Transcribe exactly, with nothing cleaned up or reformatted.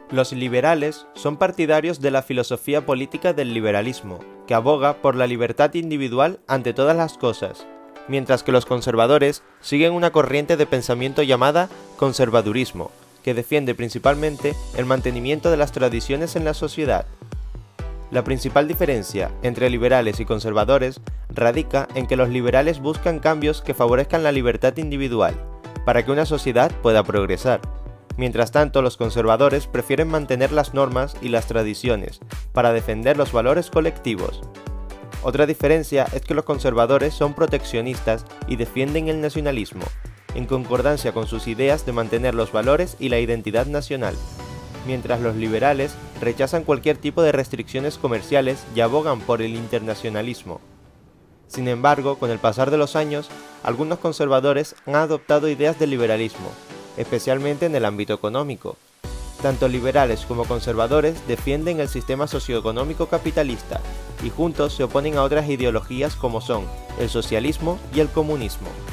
Los liberales son partidarios de la filosofía política del liberalismo, que aboga por la libertad individual ante todas las cosas, mientras que los conservadores siguen una corriente de pensamiento llamada conservadurismo, que defiende principalmente el mantenimiento de las tradiciones en la sociedad. La principal diferencia entre liberales y conservadores radica en que los liberales buscan cambios que favorezcan la libertad individual, para que una sociedad pueda progresar. Mientras tanto, los conservadores prefieren mantener las normas y las tradiciones, para defender los valores colectivos. Otra diferencia es que los conservadores son proteccionistas y defienden el nacionalismo, en concordancia con sus ideas de mantener los valores y la identidad nacional, mientras los liberales rechazan cualquier tipo de restricciones comerciales y abogan por el internacionalismo. Sin embargo, con el pasar de los años, algunos conservadores han adoptado ideas del liberalismo, especialmente en el ámbito económico. Tanto liberales como conservadores defienden el sistema socioeconómico capitalista y juntos se oponen a otras ideologías como son el socialismo y el comunismo.